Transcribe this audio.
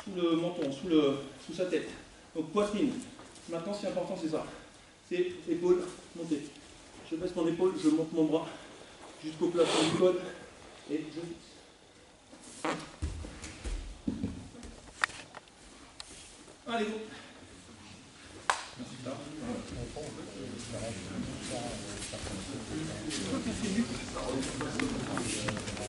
sous le menton, sous sa tête. Donc poitrine. Maintenant, ce qui est important, c'est ça. C'est épaule, montée. Je baisse mon épaule, je monte mon bras jusqu'au plafond du col et je fixe. Allez, go. Merci.